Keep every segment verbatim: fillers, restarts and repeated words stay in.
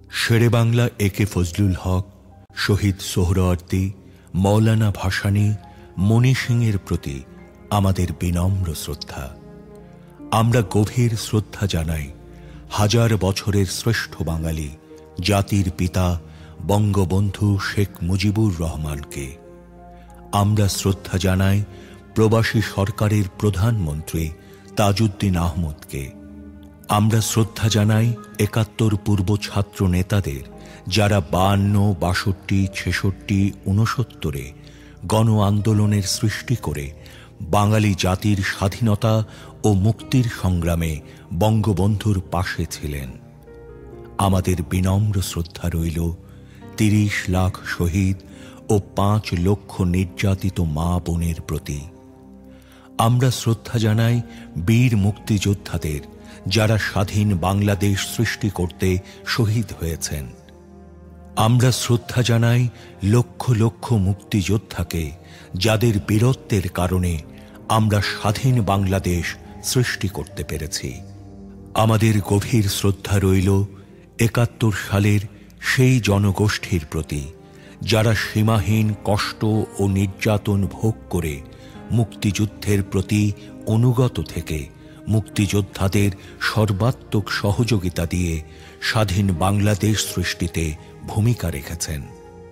শেরে বাংলা এ কে ফজলুল হক, শহীদ সোহরাওয়ার্দী, মৌলানা ভাসানী, মণি সিংয়ের প্রতি আমাদের বিনম্র শ্রদ্ধা। আমরা গভীর শ্রদ্ধা জানাই হাজার বছরের শ্রেষ্ঠ বাঙালি জাতির পিতা বঙ্গবন্ধু শেখ মুজিবুর রহমানকে। আমরা শ্রদ্ধা জানাই প্রবাসী সরকারের প্রধানমন্ত্রী তাজউদ্দিন আহমদকে। আমরা শ্রদ্ধা জানাই একাত্তর পূর্ব ছাত্র নেতাদের, যারা বায়ান্ন, বাষট্টি, ছেষট্টি, ঊনসত্তরে গণ আন্দোলনের সৃষ্টি করে বাঙালি জাতির স্বাধীনতা ও মুক্তির সংগ্রামে বঙ্গবন্ধুর পাশে ছিলেন। আমাদের বিনম্র শ্রদ্ধা রইল তিরিশ লাখ শহীদ ও পাঁচ লক্ষ নির্যাতিত মা বোনের প্রতি। আমরা শ্রদ্ধা জানাই বীর মুক্তিযোদ্ধাদের, যারা স্বাধীন বাংলাদেশ সৃষ্টি করতে শহীদ হয়েছেন। আমরা শ্রদ্ধা জানাই লক্ষ লক্ষ মুক্তিযোদ্ধাকে, যাদের বীরত্বের কারণে আমরা স্বাধীন বাংলাদেশ সৃষ্টি করতে পেরেছি। আমাদের গভীর শ্রদ্ধা রইল একাত্তর সালের সেই জনগোষ্ঠীর প্রতি, যারা সীমাহীন কষ্ট ও নির্যাতন ভোগ করে মুক্তিযুদ্ধের প্রতি অনুগত থেকে মুক্তিযোদ্ধাদের সর্বাত্মক সহযোগিতা দিয়ে স্বাধীন বাংলাদেশ সৃষ্টিতে ভূমিকা রেখেছেন।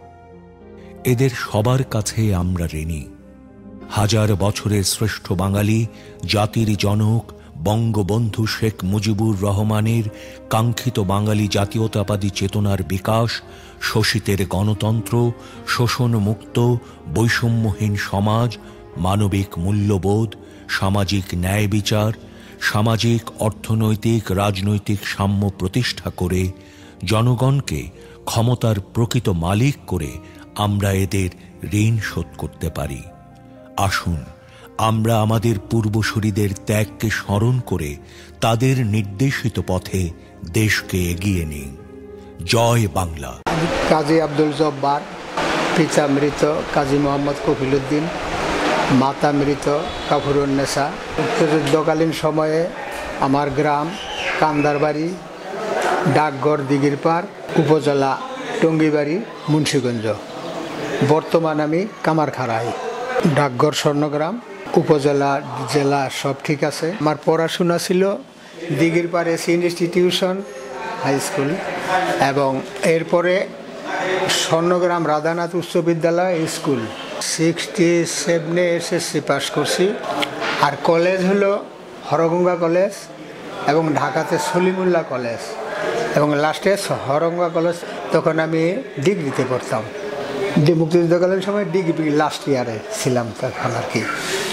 এদের সবার কাছে আমরা ঋণী। হাজার বছরের শ্রেষ্ঠ বাঙালি জাতির জনক বঙ্গবন্ধু শেখ মুজিবুর রহমানের কাঙ্ক্ষিত বাঙালি জাতীয়তাবাদী চেতনার বিকাশ, শোষিতের গণতন্ত্র, শোষণমুক্ত বৈষম্যহীন সমাজ, মানবিক মূল্যবোধ, সামাজিক ন্যায় বিচার, সামাজিক অর্থনৈতিক রাজনৈতিক সাম্য প্রতিষ্ঠা করে জনগণকে ক্ষমতার প্রকৃত মালিক করে আমরা এদের ঋণ শোধ করতে পারি। আসুন আমরা আমাদের পূর্বসূরীদের ত্যাগকে স্মরণ করে তাদের নির্দেশিত পথে দেশকে এগিয়ে নিই। জয় বাংলা। কাজী আব্দুল জব্বার, পিতা মৃত কাজী মোহাম্মদ কফিলউদ্দিন, মাতা মৃত কাফুরুন্নেসা। মুক্তিযুদ্ধকালীন সময়ে আমার গ্রাম কান্দারবাড়ি, ডাকঘর দিঘিরপাড়, উপজেলা টঙ্গিবাড়ি, মুন্সিগঞ্জ। বর্তমান আমি কামারখাড়ায়। ডাকঘর স্বর্ণগ্রাম, উপজেলা জেলা সব ঠিক আছে। আমার পড়াশোনা ছিল Dighirpar A C institution high school, এবং এরপরে স্বর্ণগ্রাম রাধানাথ উচ্চ বিদ্যালয় স্কুল। সিক্সটি সেভেনে এসএসসি পাস করছি। আর কলেজ হলো হরগঙ্গা কলেজ এবং ঢাকাতে সলিমুল্লাহ কলেজ, এবং লাস্টে হরগঙ্গা কলেজ। তখন আমি ডিগ্রিতে পড়তাম। মুক্তিযুদ্ধকালীন সময় ডিগ্রি লাস্ট ইয়ারে ছিলাম তখন আর কি।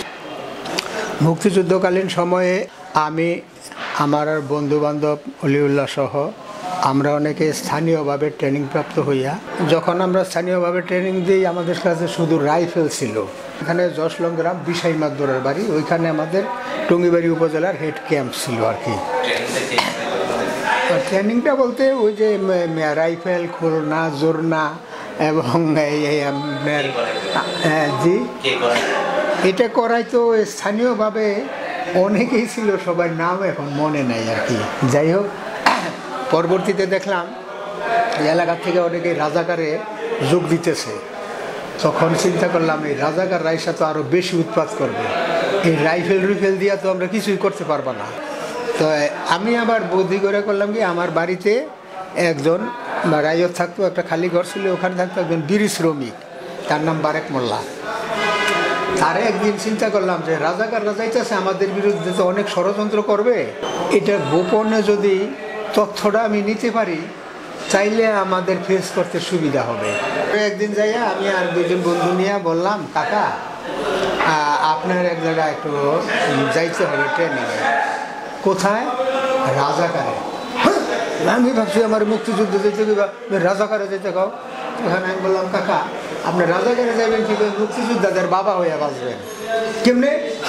মুক্তিযুদ্ধকালীন সময়ে আমি, আমার বন্ধুবান্ধব অলিউল্লাহ সহ আমরা অনেকে স্থানীয়ভাবে ট্রেনিং প্রাপ্ত হইয়া, যখন আমরা স্থানীয়ভাবে ট্রেনিং দিই আমাদের কাছে শুধু রাইফেল ছিল। এখানে জশলং গ্রাম বিশাই মাদবরের বাড়ি, ওইখানে আমাদের টঙ্গিবাড়ি উপজেলার হেড ক্যাম্প ছিল আর কি। ট্রেনিংটা বলতে ওই যে রাইফেল, খুলনা, জোরনা এবং আপনার জি এটা করাই তো স্থানীয়ভাবে অনেকেই ছিল, সবার নাম এখন মনে নাই আর কি। যাই হোক, পরবর্তীতে দেখলাম এলাকা থেকে অনেকে রাজাকারে যোগ দিতেছে। তখন চিন্তা করলাম এই রাজাকার রাইসা তো আরও বেশি উৎপাত করবে, এই রাইফেল রুইফেল দিয়া তো আমরা কিছুই করতে পারবো না। তো আমি আবার বুদ্ধি করে করলাম কি, আমার বাড়িতে একজন রাইয়ত থাকতো, একটা খালি ঘর ছিল, ওখানে থাকতো একজন বিড়ি শ্রমিক, তার নাম বারেক মোল্লা। তারে একদিন চিন্তা করলাম যে রাজাকাররা যাইতেছে আমাদের বিরুদ্ধে, তো অনেক ষড়যন্ত্র করবে, এটা গোপনে যদি তথ্যটা আমি নিতে পারি চাইলে আমাদের ফেস করতে সুবিধা হবে। একদিন যাইয়া আমি আর দুজন বন্ধু নিয়ে বললাম, কাকা আপনার এক জায়গায় একটু যাইতে হবে ট্রেনিংয়ে। কোথায়? রাজাকারে। আমি ভাবছি আমার মুক্তিযুদ্ধ যেতে রাজাকারে যেতে কাও। ওখানে আমি বললাম, কাকা আপনি রাজাকারে যাবেন কি করে? মুক্তিযোদ্ধাদের বাবা হইয়া বাঁচবেন কেমনে?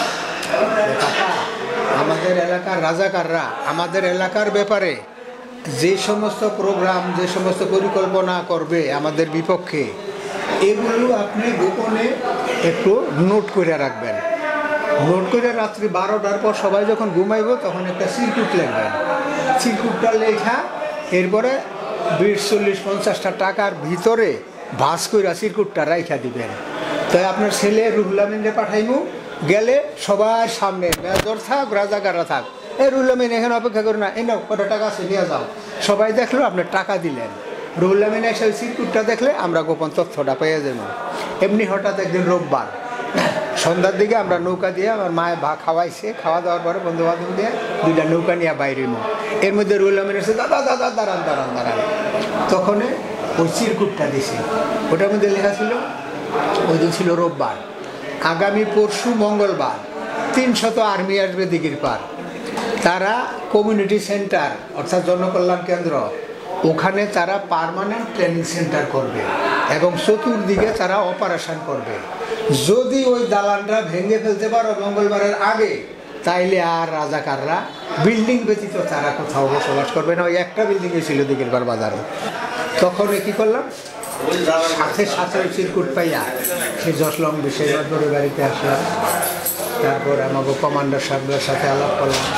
কাকা আমাদের এলাকার রাজাকাররা আমাদের এলাকার ব্যাপারে যে সমস্ত প্রোগ্রাম, যে সমস্ত পরিকল্পনা করবে আমাদের বিপক্ষে, এগুলো আপনি গোপনে একটু নোট করে রাখবেন। নোট করে রাত্রি বারোটার পর সবাই যখন ঘুমাইব তখন একটা চিরকুট লিখবেন। চিরকুটটা লেখা এরপরে বিশ চল্লিশ পঞ্চাশটা টাকার ভিতরে ভাস কইরা চিরকুটটা রাইখা দিবেন। তাই আপনার ছেলে রুহুল আমিনকে পাঠাইমু, গেলে সবার সামনে মেজর থাক রাজাকাররা থাক, এই রুহুল আমিন এখানে অপেক্ষা করো না, এই নাও কত টাকা আছে নিয়ে যাও। সবাই দেখলো আপনার টাকা দিলেন, রুহুল আমিন এসে চিরকুটটা দেখলে আমরা গোপন তথ্যটা পেয়ে যাব। এমনি হঠাৎ একদিন রোববার সন্ধ্যার দিকে আমরা নৌকা দিয়ে, আমার মায়ের ভা খাওয়াইছে, খাওয়া দাওয়ার পরে বন্ধু বান্ধব দিয়ে দুইটা নৌকা নিয়ে বাইরে মো। এর মধ্যে রুহুল আমিন এসে দাদা দাদা দাঁড়ান দাঁড়ান দাঁড়ান, তখন ওই চিরকুটটা দিছে, ওটার মধ্যে লেখা ছিল, ওই দিন ছিল রোববার, আগামী পরশু মঙ্গলবার তিনশত আর্মি আসবে দিঘির পার, তারা কমিউনিটি সেন্টার অর্থাৎ জনকল্যাণ কেন্দ্র, ওখানে তারা পার্মানেন্ট ট্রেনিং সেন্টার করবে এবং চতুর্দিকে তারা অপারেশন করবে। যদি ওই দালানটা ভেঙে ফেলতে পারো মঙ্গলবারের আগে, তাইলে আর রাজাকাররা বিল্ডিং ব্যতীত তারা কোথাও বসবাস করবে না। ওই একটা বিল্ডিংয়ে ছিল দিঘির পার বাজারে। তখন কি করলাম, সাথে সাথে ওই চিরকুট পাইয়া সে জসলং বিশেষ বাড়িতে আসলাম। তারপর আমাকে কমান্ডার সাহেবের সাথে আলাপ করলাম,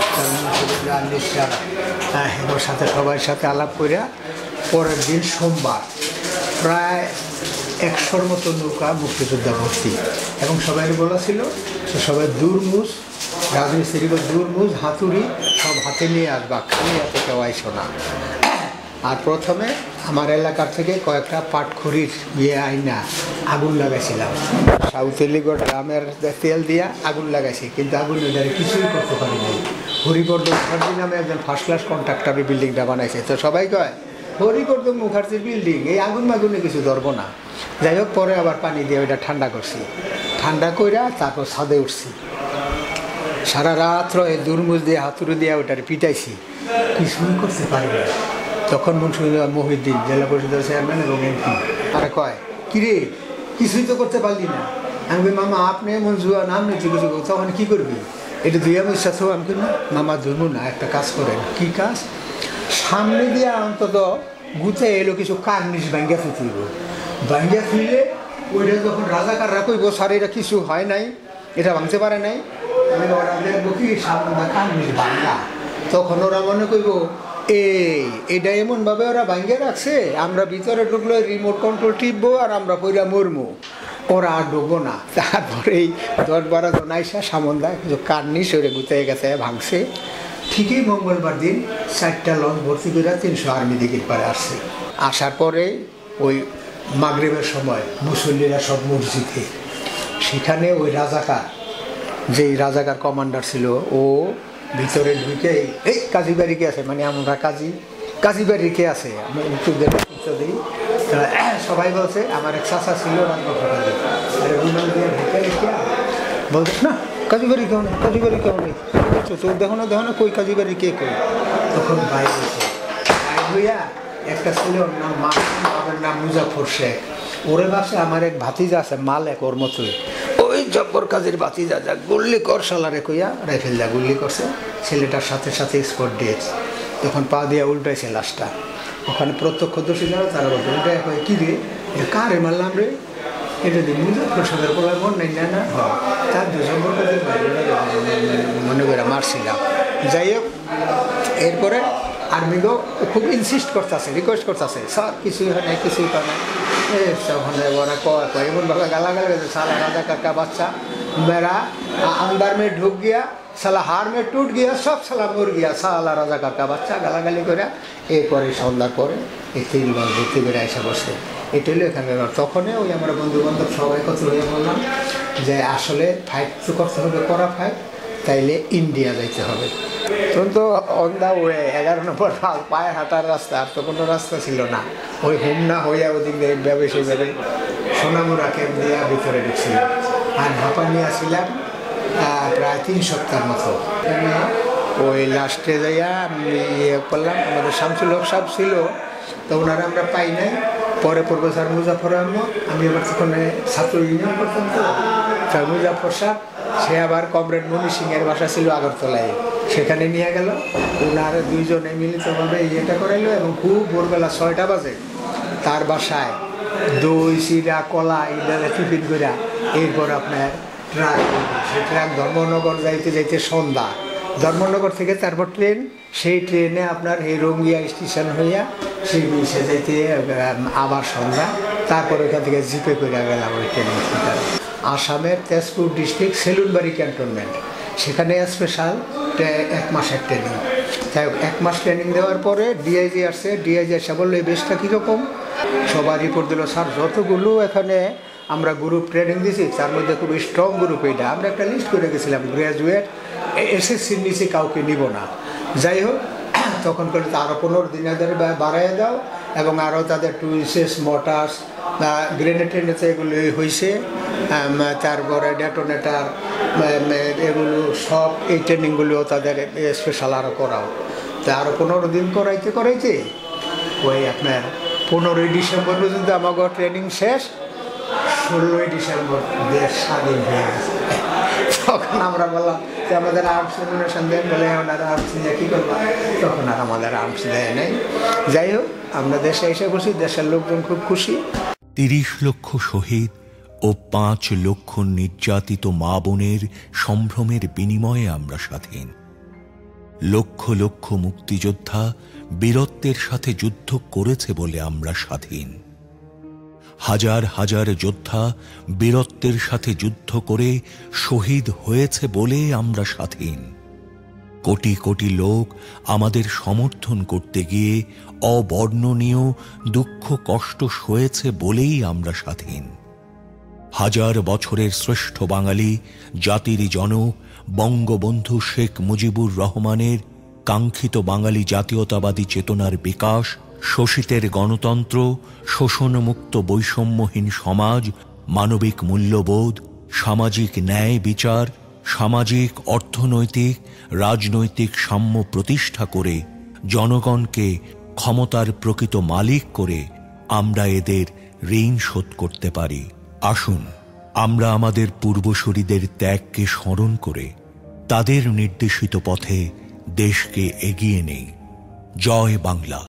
হ্যাঁ ওর সাথে সবার সাথে আলাপ করিয়া পরের দিন সোমবার প্রায় একশোর মতো নৌকা মুক্তিযোদ্ধা ভর্তি, এবং সবাই বলা ছিল সে সবাই দুরমুজ রাজমিস্ত্রি দুরমুজ হাতুড়ি সব হাতে নিয়ে আসবা, খালি হাতে কেউ আইসো না। আর প্রথমে আমার এলাকার থেকে কয়েকটা পাটখড়ির ইয়ে আইনা আগুন লাগাইছিলাম, সাউথ এলিগড় গ্রামের তেল দিয়া আগুন লাগাইছি, কিন্তু আগুন দ্বারা কিছুই করতে পারি নাই। হরিবর্ধন মুখার্জি নামে একজন ফার্স্ট ক্লাস কন্ট্রাক্টর বিল্ডিংটা বানাইছে, তো সবাই কয় হরিবর্ধন মুখার্জির বিল্ডিং, এই আগুন মাগুনে কিছু ধরবো না। যাই হোক, পরে আবার পানি দিয়ে ওইটা ঠান্ডা করছি, ঠান্ডা কইরা তারপর ছাদে উঠছি, সারা রাত্র এই দুরমুজ দিয়ে হাতুড়ি দিয়ে ওইটার পিটাইছি, কিছুই করতে পারি না। তখন মুন্সিগঞ্জ মহিউদ্দিন জেলা পরিষদের চেয়ারম্যান এবং এমপি আরে কয়, কিরে কিছুই তো করতে পারলি না। আমি বলি মামা আপনি এমন জুয়া নাম নিচ্ছি কিছু, তখন কী করবি, এটা দুই আমার সাথেও আমি করি না। মামা ধরবো না, একটা কাজ করেন। কী কাজ? সামনে দিয়ে অন্তত গুতে এলো কিছু কার্নিশ ভাঙ্গা ফুটিব, ভাঙ্গা ফুলে ওইটা যখন রাজাকাররা কইব স্যার এটা কিছু হয় নাই, এটা ভাঙতে পারে নাই, আমি ওরা দেখবো কি সামনে কার্নিশ ভাঙ্গা, তখন ওরা মনে করব এই এটা এমনভাবে ওরা ভাঙ্গে রাখছে, আমরা ভিতরে ঢুকলে রিমোট কন্ট্রোল টিপবো আর আমরা পইরা মরমু, ওরা আর ঢুকবো না। তারপরেই দশ বারো জন আইসা সামন্দা কিছু কার্নিশ ওরে গুতে গেছে ভাঙছে। ঠিকই মঙ্গলবার দিন চারটা লঞ্চ ভর্তি করে তিনশো আর্মি দিঘির পারে আসছে। আসার পরে ওই মাগরিবের সময় মুসল্লিরা সব মসজিদে, সেখানে ওই রাজাকার, যেই রাজাকার কমান্ডার ছিল, ও ভিতরে ঢুকে এই কাজী বাড়ি কে আছে, মানে আমরা কাজী কাজী বাড়ি কে আছে, আমি উত্তর দিই। সবাই বলছে আমার এক চাচা ছিল বলতে না কাজী বাড়ি কেউ নেই, কাজী বাড়ি কেউ নেই, তোর দেখো না দেখো না কই কাজী বাড়ি কে কই। তখন ভাই বলছে, ভাই হইয়া একটা ছিল ওর নাম মা, আমার নাম মুজাফর শেখ, ওরে ভাবছে আমার এক ভাতিজা আছে মালেক ওর মতোই, ওই জব্বর কাজের ভাতিজা যা গুল্লি কর সালারে কইয়া রাইফেল যা গুল্লি করছে, ছেলেটার সাথে সাথে স্পট ডেট। তখন পা দিয়া উল্টাইছে লাশটা, ওখানে প্রত্যক্ষদর্শী যারা তারা বলতো উল্টাই কয় কী রে এটা কারে মারলাম রে, এটা দিয়ে মুজাফর সাহেবের বলার মন নেই না, না হয় তার জব্বর কাজের মনে করে মারছিলাম। যাই হোক, এরপরে আর্মিগো খুব ইনসিস্ট করতেছে, রিকোয়েস্ট করতেছে, স্যার কিছুই হয় নাই কিছুই হয় না। ওখানে ওরা কয় কয় এমনভাবে গালাগাল গেছে, সালা রাজা কাকা বাচ্চা মেরা আন্দার মে ঢুক গিয়া, সালা হার মে টুট গিয়া, সব সালা মর গিয়া, সালা রাজা কাকা বাচ্চা গালাগালি করে। এরপরে সন্ধ্যার পরে এই তিন মাস ভর্তি করে এসে বসে, এটা হলো এখানকার। তখনই ওই আমরা বন্ধু বান্ধব সবাই কত হয়ে বললাম যে আসলে ফাইট তো করতে হবে, করা ফাইট, তাইলে ইন্ডিয়া যাইতে হবে। তখন তো অন দা ওয়ে এগারো নম্বর পায়ে হাঁটার রাস্তা, আর তো কোনো রাস্তা ছিল না। ওই হোমনা হইয়া ওদিক দিয়ে সেইভাবে সোনামুরা ক্যাম্প দিয়া ভিতরে ঢুকছিল, আর ঢাপা নিয়ে আসছিলাম প্রায় তিন সপ্তাহের মতো। ওই লাস্টে যাইয়া ইয়ে করলাম, আমাদের শামসুল হক সাহেব ছিল, তো ওনারা আমরা পাই নাই। পরে প্রফেসর মুজাফর আহমদ, আমি আবার সেখানে ছাত্র ইউনিয়ন করতাম, তো স্যার মুজাফর সাহেব সে আবার কমরেড মনি সিংয়ের বাসা ছিল আগরতলায়, সেখানে নিয়ে গেল। ওনারা দুইজনে মিলিতভাবে ইয়েটা করাইলো, এবং খুব ভোরবেলা ছয়টা বাজে তার বাসায় দই চিরা কলা ইডারে টিফিন করিয়া এরপর আপনার ট্রাক, সে ট্রাক ধর্মনগর যাইতে যাইতে সন্ধ্যা, ধর্মনগর থেকে তারপর ট্রেন, সেই ট্রেনে আপনার এই রঙ্গিয়া স্টেশন হইয়া সেই বিশে যাইতে আবার সন্ধ্যা, তারপর ওখান থেকে জিপে করে গেলাম ওই ট্রেনিং সেন্টার। আসামের তেজপুর ডিস্ট্রিক্ট সেলুনবাড়ি ক্যান্টনমেন্ট, সেখানে স্পেশাল এক মাসের ট্রেনিং। তাই এক মাস ট্রেনিং দেওয়ার পরে ডিআইজি আসছে, ডিআইজি এসে বললো এই বেশটা কীরকম, সবার রিপোর্ট দিল, স্যার যতগুলো এখানে আমরা গ্রুপ ট্রেনিং দিয়েছি তার মধ্যে খুব স্ট্রং গ্রুপ এইটা। আমরা একটা লিস্ট করে গেছিলাম গ্র্যাজুয়েট এসএসসির নিচে কাউকে নিব না। যাই হোক, তখন করলে তো আরও পনেরো দিন এদের বাড়াইয়া দাও এবং আরও তাদের টুইসেস মোটার্স গ্রেনেড ট্রেনেতে এগুলো হয়েছে, তারপরে ডেটোনেটার এগুলো সব এই ট্রেনিংগুলো তাদের স্পেশাল আরও করাও। তা আরও পনেরো দিন করাইতে করাইতে ওই আপনার পনেরোই ডিসেম্বর পর্যন্ত আমাকে ট্রেনিং শেষ, ষোলোই ডিসেম্বর দেশ স্বাধীন হয়ে গেছে। তখন আমরা বললাম যে আমাদের আর্মস ডোনেশন দেন, বলে ওনারা আর্মস নিয়ে কী করবো, তখন আর আমাদের আর্মস দেয় নাই। যাই হোক, আমরা দেশে এসে খুশি, দেশের লোকজন খুব খুশি। তিরিশ লক্ষ শহীদ ও পাঁচ লক্ষ নির্যাতিত মা বোনের সম্ভ্রমের বিনিময়ে আমরা স্বাধীন। লক্ষ লক্ষ মুক্তিযোদ্ধা বীরত্বের সাথে যুদ্ধ করেছে বলে আমরা স্বাধীন। হাজার হাজার যোদ্ধা বীরত্বের সাথে যুদ্ধ করে শহীদ হয়েছে বলে আমরা স্বাধীন। কোটি কোটি লোক আমাদের সমর্থন করতে গিয়ে অবর্ণনীয় দুঃখ কষ্ট সয়েছে বলেই আমরা স্বাধীন। হাজার বছরের শ্রেষ্ঠ বাঙালি জাতির জনক বঙ্গবন্ধু শেখ মুজিবুর রহমানের কাঙ্ক্ষিত বাঙালি জাতীয়তাবাদী চেতনার বিকাশ, শোষিতের গণতন্ত্র, শোষণমুক্ত বৈষম্যহীন সমাজ, মানবিক মূল্যবোধ, সামাজিক ন্যায় বিচার, সামাজিক অর্থনৈতিক রাজনৈতিক সাম্য প্রতিষ্ঠা করে জনগণকে ক্ষমতার প্রকৃত মালিক করে আমরা এদের ঋণ শোধ করতে পারি। আসুন আমরা আমাদের পূর্বসূরীদের ত্যাগকে স্মরণ করে তাদের নির্দেশিত পথে দেশকে এগিয়ে নেই। জয় বাংলা।